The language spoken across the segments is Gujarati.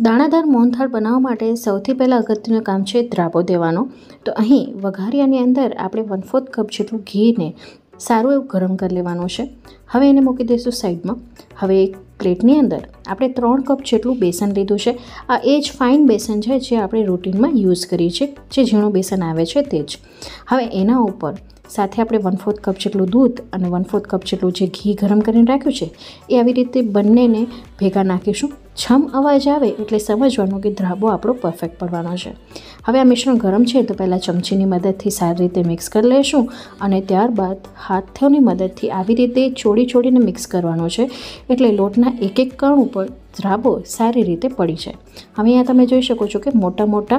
દાણાદાર મોહનથાળ બનાવવા માટે સૌથી પહેલાં અગત્યનું કામ છે દ્રાબો દેવાનો। તો અહીં વઘારિયાની અંદર આપણે 1/4 કપ જેટલું ઘીને સારું એવું ગરમ કરી લેવાનું છે। હવે એને મૂકી દઈશું સાઈડમાં। હવે એક પ્લેટની અંદર આપણે 3 કપ જેટલું બેસન લીધું છે। આ એ જ ફાઇન બેસન છે જે આપણે રૂટીનમાં યુઝ કરીએ છીએ, જે ઝીણું બેસન આવે છે તે જ। હવે એના ઉપર સાથે આપણે 1/4 કપ જેટલું દૂધ અને 1/4 કપ જેટલું જે ઘી ગરમ કરીને રાખ્યું છે એ આવી રીતે બંનેને ભેગા નાખીશું। છમ અવાજ આવે એટલે સમજવાનું કે દ્રાબો આપણો પરફેક્ટ પડવાનો છે। હવે આ મિશ્રણ ગરમ છે તો પહેલાં ચમચીની મદદથી સારી રીતે મિક્સ કરી લઈશું અને ત્યારબાદ હાથોની મદદથી આવી રીતે ચોડીને મિક્સ કરવાનું છે, એટલે લોટના એક એક કણ ઉપર દ્રાબો સારી રીતે પડી જાય। હવે અહીંયા તમે જોઈ શકો છો કે મોટા મોટા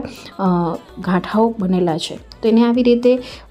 ગાંઠાઓ બનેલા છે, તો એને આવી રીતે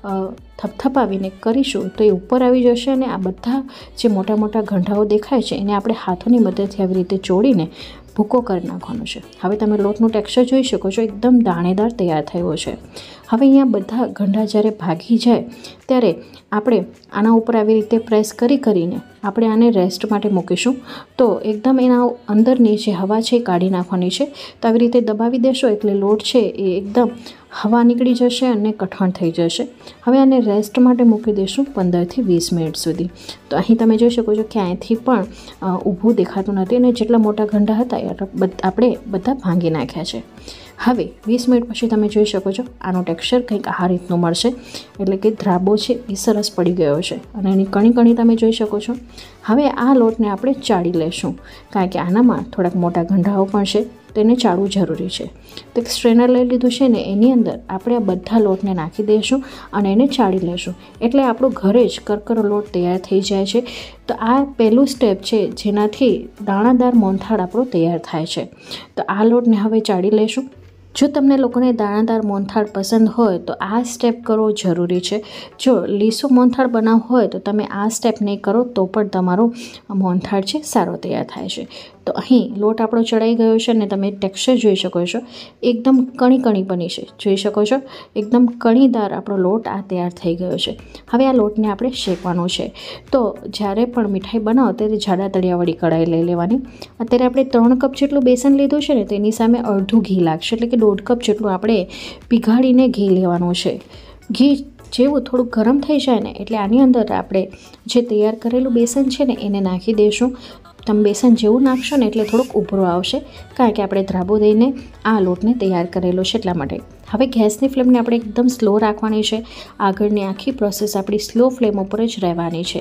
થપથપાવીને કરીશું તો એ ઉપર આવી જશે અને આ બધા જે મોટા મોટા ગંઠાઓ દેખાય છે એને આપણે હાથોની મદદથી આવી રીતે ચોડીને ભૂકો કરી નાખવાનો છે। હવે તમે લોટનું ટેક્સચર જોઈ શકો છો, એકદમ દાણેદાર તૈયાર થયો છે। હવે અહીંયા બધા ગંઠા જ્યારે ભાગી જાય ત્યારે આપણે આના ઉપર આવી રીતે પ્રેસ કરીને આપણે આને રેસ્ટ માટે મૂકીશું। તો એકદમ એના અંદરની જે હવા છે એ કાઢી નાખવાની છે। તો આવી રીતે દબાવી દેશો એટલે લોટ છે એ એકદમ હવા નીકળી જશે અને કઠણ થઈ જશે। હવે આને રેસ્ટ માટે મૂકી દઈશું 15 થી 20 મિનિટ સુધી। તો અહીં તમે જોઈ શકો છો કે અહીંથી પણ ઊભું દેખાતું નથી અને જેટલા મોટા ગંઠા હતા એ આપણે બધા ભાંગી નાખ્યા છે। હવે 20 મિનિટ પછી તમે જોઈ શકો છો આનું ટેક્સચર કંઈક આ રીતનું મળશે, એટલે કે દ્રાબો છે એ સરસ પડી ગયો છે અને એની કણી તમે જોઈ શકો છો। હવે આ લોટને આપણે ચાળી લઈશું, કારણ કે આનામાં થોડાક મોટા ગંઠાઓ પણ છે, તેને ચાળવું જરૂરી છે। તો એક સ્ટ્રેનર લઈ લીધું છે ને એની અંદર આપણે આ બધા લોટને નાખી દઈશું અને એને ચાળી લઈશું, એટલે આપણો ઘરે જ કરકરો લોટ તૈયાર થઈ જાય છે। તો આ પહેલું સ્ટેપ છે જેનાથી દાણાદાર મોહનથાળ આપણો તૈયાર થાય છે। તો આ લોટને હવે ચાળી લઈશું। જો તમને લોકોને દાણાદાર મોહનથાળ પસંદ હોય તો આ સ્ટેપ કરવો જરૂરી છે। જો લીસો મોહનથાળ બનાવવો હોય તો તમે આ સ્ટેપ નહીં કરો તો પણ તમારો મોહનથાળ છે સારો તૈયાર થાય છે। તો અહીં લોટ આપણો ચડાઈ ગયો છે અને તમે ટેક્સચર જોઈ શકો છો, એકદમ કણી બની છે, જોઈ શકો છો એકદમ કણીદાર આપણો લોટ આ તૈયાર થઈ ગયો છે। હવે આ લોટને આપણે શેકવાનો છે। તો જ્યારે પણ મીઠાઈ બનાવો ત્યારે જાડા તળિયાવાળી કઢાઈ લઈ લેવાની। અત્યારે આપણે 3 કપ જેટલું બેસન લીધું છે ને તેની સામે અડધું ઘી લાગશે, એટલે કે 1.5 કપ જેટલું આપણે પીગાળીને ઘી લેવાનું છે। ઘી જેવું થોડુંક ગરમ થઈ જાય ને એટલે આની અંદર આપણે જે તૈયાર કરેલું બેસન છે ને એને નાખી દઈશું। તમે બેસન જેવું નાખશો ને એટલે થોડુંક ઉભરો આવશે, કારણ કે આપણે દ્રાબો દઈને આ લોટને તૈયાર કરેલો છે એટલા માટે। હવે ગેસની ફ્લેમને આપણે એકદમ સ્લો રાખવાની છે। આગળની આખી પ્રોસેસ આપણી સ્લો ફ્લેમ ઉપર જ રહેવાની છે।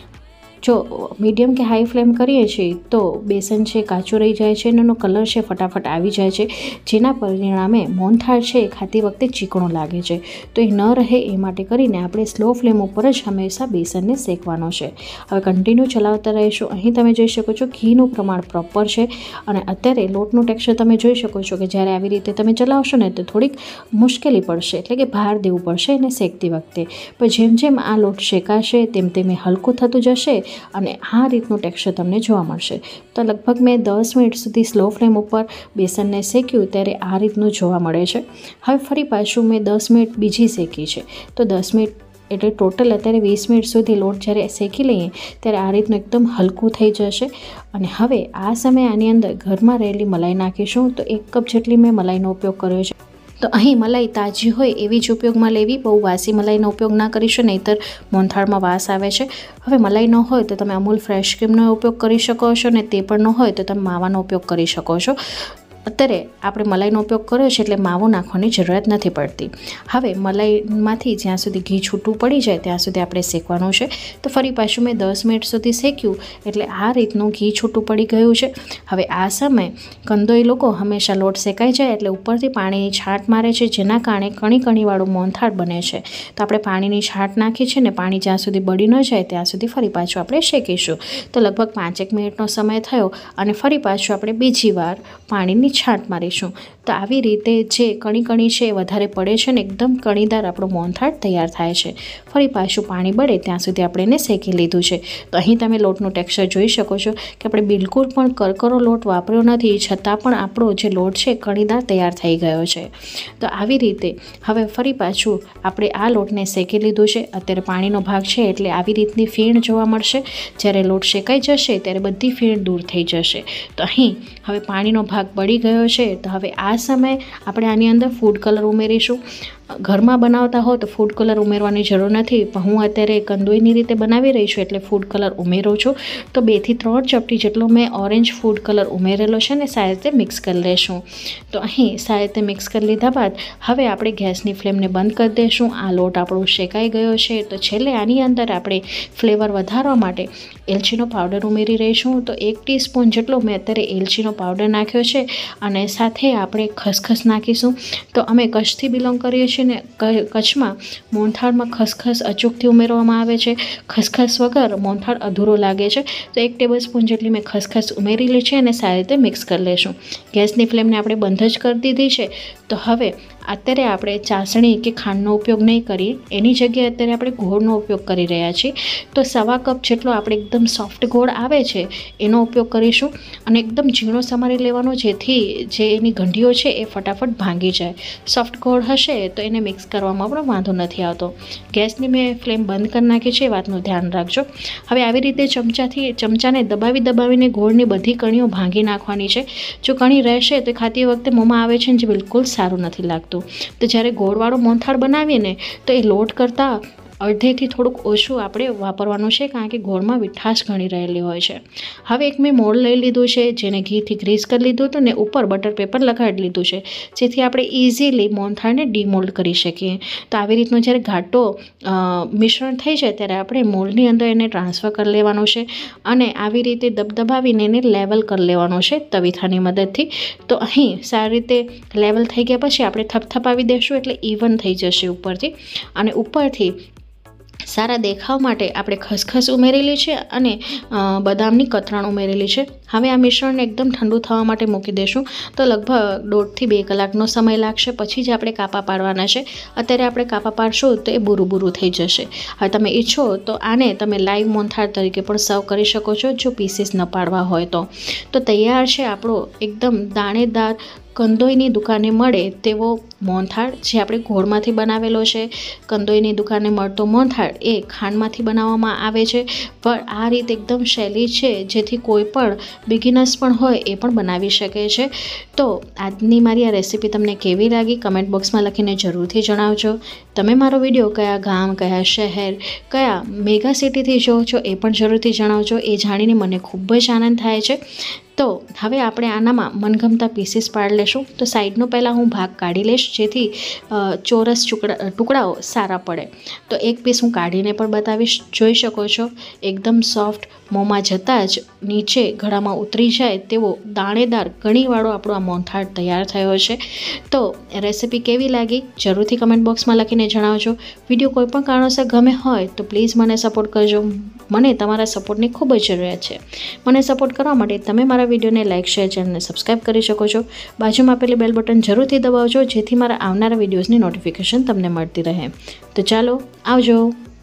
જો મીડિયમ કે હાઈ ફ્લેમ કરીએ છીએ તો બેસન છે કાચું રહી જાય છે અને એનો કલર છે ફટાફટ આવી જાય છે, જેના પરિણામે મોહનથાળ છે એ ખાતી વખતે ચીકણો લાગે છે। તો એ ન રહે એ માટે કરીને આપણે સ્લો ફ્લેમ ઉપર જ હંમેશા બેસનને શેકવાનો છે। હવે કન્ટિન્યુ ચલાવતા રહીશું। અહીં તમે જોઈ શકો છો ઘીનું પ્રમાણ પ્રોપર છે અને અત્યારે લોટનું ટેક્સચર તમે જોઈ શકો છો કે જ્યારે આવી રીતે તમે ચલાવશો ને તો થોડીક મુશ્કેલી પડશે, એટલે કે ભાર દેવું પડશે એને શેકતી વખતે, પણ જેમ જેમ આ લોટ શેકાશે તેમ એ હલકું થતું જશે અને આ રીતનું ટેક્સચર તમને જોવા મળશે। તો લગભગ મેં 10 મિનિટ સુધી સ્લો ફ્લેમ ઉપર બેસનને શેક્યું ત્યારે આ રીતનું જોવા મળે છે। હવે ફરી પાછું મેં 10 મિનિટ બીજી શેકી છે, તો 10 મિનિટ એટલે ટોટલ અત્યારે 20 મિનિટ સુધી લોટ જ્યારે શેકી લઈએ ત્યારે આ રીતનું એકદમ હલકું થઈ જશે। અને હવે આ સમયે આની અંદર ઘરમાં રહેલી મલાઈ નાખીશું। તો 1 કપ જેટલી મેં મલાઈનો ઉપયોગ કર્યો છે। તો અહીં મલાઈ તાજી હોય એવી જ ઉપયોગમાં લેવી, બહુ વાસી મલાઈનો ઉપયોગ ના કરીશું નહીંતર મોહનથાળમાં વાસ આવે છે। હવે મલાઈ ન હોય તો તમે અમૂલ ફ્રેશ ક્રીમનો ઉપયોગ કરી શકો છો ને તે પણ ન હોય તો તમે માવાનો ઉપયોગ કરી શકો છો। અત્યારે આપણે મલાઈનો ઉપયોગ કર્યો છે એટલે માવો નાખવાની જરૂરિયાત નથી પડતી। હવે મલાઈમાંથી જ્યાં સુધી ઘી છૂટું પડી જાય ત્યાં સુધી આપણે શેકવાનું છે। તો ફરી પાછું મેં 10 મિનિટ સુધી શેક્યું એટલે આ રીતનું ઘી છૂટું પડી ગયું છે। હવે આ સમયે કંદોઈ લોકો હંમેશા લોટ શેકાઈ જાય એટલે ઉપરથી પાણીની છાંટ મારે છે, જેના કારણે કણીવાળું મોહનથાળ બને છે। તો આપણે પાણીની છાંટ નાખી છે ને પાણી જ્યાં સુધી બળી ન જાય ત્યાં સુધી ફરી પાછું આપણે શેકીશું। તો લગભગ 5 મિનિટનો સમય થયો અને ફરી પાછું આપણે બીજી વાર પાણીની છાંટ મારીશું। તો આવી રીતે જે કણી છે એ વધારે પડે છે ને એકદમ કણીદાર આપણો મોહનથાળ તૈયાર થાય છે। ફરી પાછું પાણી બળે ત્યાં સુધી આપણે એને શેકી લીધું છે। તો અહીં તમે લોટનું ટેક્સચર જોઈ શકો છો કે આપણે બિલકુલ પણ કરકરો લોટ વાપર્યો નથી, છતાં પણ આપણો જે લોટ છે કણીદાર તૈયાર થઈ ગયો છે। તો આવી રીતે હવે ફરી પાછું આપણે આ લોટને શેકી લીધું છે। અત્યારે પાણીનો ભાગ છે એટલે આવી રીતની ફીણ જોવા મળશે। જ્યારે લોટ શેકાઈ જશે ત્યારે બધી ફીણ દૂર થઈ જશે। તો અહીં હવે પાણીનો ભાગ બળી ગયો છે. તો હવે આ સમયે આપણે આની અંદર ફૂડ કલર ઉમેરીશું. ઘરમાં બનાવતા હો તો ફૂડ કલર ઉમેરવાની જરૂર નથી, પણ હું અત્યારે કંદોઈની રીતે બનાવી રહી છું એટલે ફૂડ કલર ઉમેરું છું. તો 2 થી 3 ચપટી જેટલો મેં ઓરેન્જ ફૂડ કલર ઉમેરેલો છે ને સારી રીતે મિક્સ કરી લેશું. તો અહીં સારી રીતે મિક્સ કરી લીધા બાદ હવે આપણે ગેસની ફ્લેમને બંધ કરી દઈશું. આ લોટ આપણો શેકાઈ ગયો છે. તો છેલ્લે આની અંદર આપણે ફ્લેવર વધારવા માટે એલચીનો પાવડર ઉમેરી રહીશું. તો 1 ટીસ્પૂન જેટલો મેં અત્યારે એલચીનો પાવડર નાખ્યો છે અને સાથે આપણે ખસખસ નાખીશું. તો અમે કચ્છથી બિલોંગ કરીએ છીએ ને કચ્છમાં મોહનથાળમાં ખસખસ અચૂકથી ઉમેરવામાં આવે છે. ખસખસ વગર મોહનથાળ અધૂરો લાગે છે. તો 1 ટેબલસ્પૂન જેટલી મેં ખસખસ ઉમેરેલી છે અને સારી રીતે મિક્સ કરી લઈશું. ગેસની ફ્લેમને આપણે બંધ જ કરી દીધી છે. તો હવે અત્યારે આપણે ચાસણી કે ખાંડનો ઉપયોગ નહીં કરીએ, એની જગ્યાએ અત્યારે આપણે ગોળનો ઉપયોગ કરી રહ્યા છીએ. તો 1/2 કપ જેટલો આપણે એકદમ સોફ્ટ ગોળ આવે છે એનો ઉપયોગ કરીશું અને એકદમ ઝીણો સમારી લેવાનો, જેથી જે એની ગંઢીઓ છે એ ફટાફટ ભાંગી જાય. સોફ્ટ ગોળ હશે તો એને મિક્સ કરવામાં પણ વાંધો નથી આવતો. ગેસની મેં ફ્લેમ બંધ કરી નાખી છે, એ વાતનું ધ્યાન રાખજો. હવે આવી રીતે ચમચાને દબાવીને ગોળની બધી કણીઓ ભાંગી નાખવાની છે. જો કણી રહેશે તો ખાતી વખતે મોંમાં આવે છે જે બિલકુલ સારું નથી લાગતું. તો જ્યારે ગોળવાળો મોહનથાળ બનાવીએ ને તો એ લોટ કરતાં અડધેથી થોડુંક ઓછું આપણે વાપરવાનું છે, કારણ કે ગોળમાં મીઠાશ ઘણી રહેલી હોય છે. હવે એક મેં મોલ્ડ લઈ લીધું છે, જેને ઘીથી ગ્રીસ કરી લીધું હતું ને ઉપર બટર પેપર લગાડી લીધું છે, જેથી આપણે ઇઝીલી મોહનથાળને ડીમોલ્ડ કરી શકીએ. તો આવી રીતનું જ્યારે ઘાટો મિશ્રણ થઈ જાય ત્યારે આપણે મોલ્ડની અંદર એને ટ્રાન્સફર કરી લેવાનું છે અને આવી રીતે દબાવીને એને લેવલ કરી લેવાનું છે તવીથાની મદદથી. તો અહીં સારી રીતે લેવલ થઈ ગયા પછી આપણે થપથપાવી દઈશું એટલે ઇવન થઈ જશે ઉપરથી. અને ઉપરથી સારા દેખાવ માટે આપણે ખસખસ ઉમેરેલી છે અને બદામની કતરણ ઉમેરેલી છે. હવે આ મિશ્રણને એકદમ ઠંડુ થવા માટે મૂકી દઈશું. તો લગભગ 1.5 થી 2 કલાકનો સમય લાગશે. પછી જ આપણે કાપા પાડવાના છે. અત્યારે આપણે કાપા પાડશું તો એ બૂરું થઈ જશે. હવે તમે ઈચ્છો તો આને તમે લાઈવ મોહનથાળ તરીકે પણ સર્વ કરી શકો છો, જો પીસીસ ન પાડવા હોય તો. તો તૈયાર છે આપણો એકદમ દાણેદાર કંદોઈની દુકાને મળે તેવો મોહનથાળ, જે આપણે ગોળમાંથી બનાવેલો છે. કંદોઈની દુકાને મળતો મોહનથાળ એ ખાંડમાંથી બનાવવામાં આવે છે, પણ આ રીત એકદમ સહેલી છે, જેથી કોઈ પણ બિગિનર્સ પણ હોય એ પણ બનાવી શકે છે. તો આજની મારી આ રેસીપી તમને કેવી લાગી કમેન્ટ બોક્સમાં લખીને જરૂરથી જણાવજો. તમે મારો વિડીયો કયા ગામ, કયા શહેર, કયા મેગા સિટીથી જોવો છો એ પણ જરૂરથી જણાવજો. એ જાણીને મને ખૂબ જ આનંદ થાય છે. તો હવે આપણે આનામાં મનગમતા પીસીસ પાડી લેશું. તો સાઈડનો પહેલાં હું ભાગ કાઢી લઈશ, જેથી ચોરસ ટુકડાઓ સારા પડે. તો એક પીસ હું કાઢીને પણ બતાવીશ. જોઈ શકો છો એકદમ સોફ્ટ, મોંમાં જતાં જ નીચે ગળામાં ઉતરી જાય તેવો દાણેદાર કણીવાળો આપણો આ મોહનથાળ તૈયાર થયો છે. તો રેસીપી કેવી લાગી જરૂરથી કમેન્ટ બોક્સમાં લખીને જણાવજો. વિડીયો કોઈ પણ કારણોસર ગમે હોય તો પ્લીઝ મને સપોર્ટ કરજો. મને તમારા સપોર્ટની ખૂબ જ જરૂરિયાત છે. મને સપોર્ટ કરવા માટે તમે મારા વિડીયોને લાઇક, શેર, ચેનલને સબસ્ક્રાઈબ કરી શકો છો. બાજુમાં આપેલી બેલ બટન જરૂરથી દબાવજો, જેથી મારા આવનારા વિડીયોઝની નોટિફિકેશન તમને મળતી રહે. તો ચાલો આવજો.